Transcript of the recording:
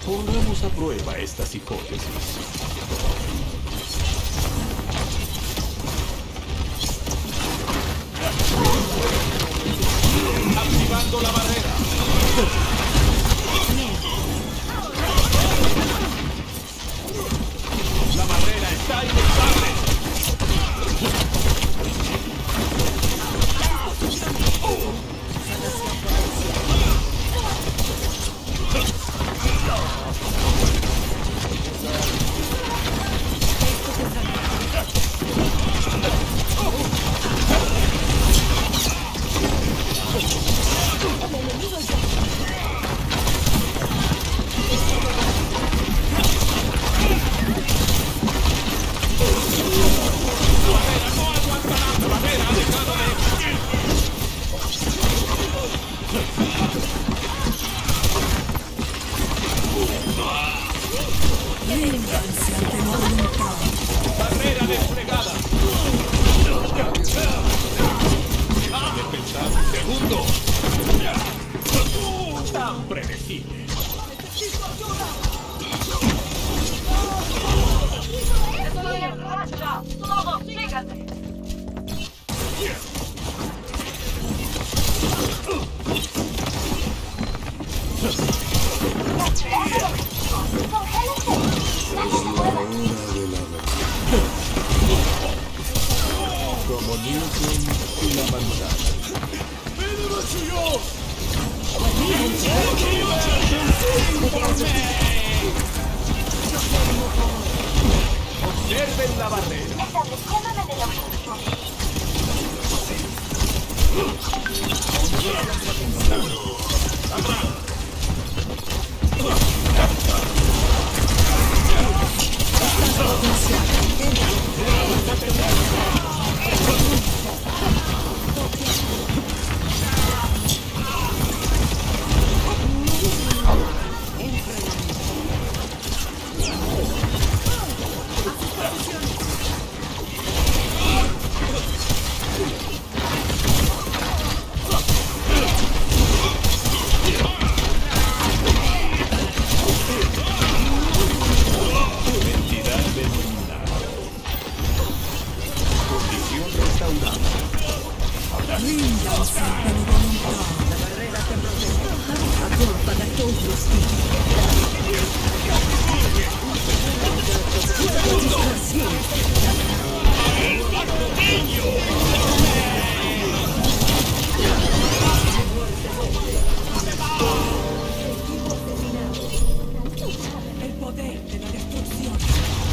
Pongamos a prueba estas hipótesis. Activando la barrera. La barrera está inestable. Barrera desplegada. Déjame pensar un segundo. Tan predecible. ¡Necesito ayuda! ¡Estoy en racha! ¡Todos síganme! Como Newton y la manzana. Observen la barrera. Estableciéndome en el objetivo. El poder de la destrucción.